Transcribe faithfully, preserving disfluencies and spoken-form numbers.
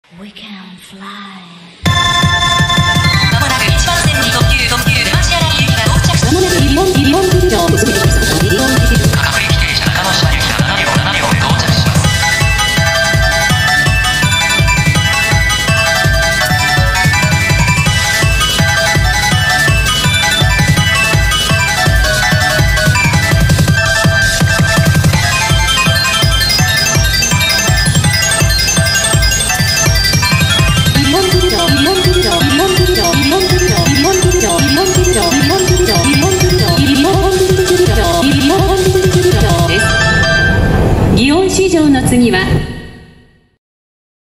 We can fly. まもなくいちばん線に特急特急ルマンシアラリ行きが到着します。 まもなく日本日本空港を出発。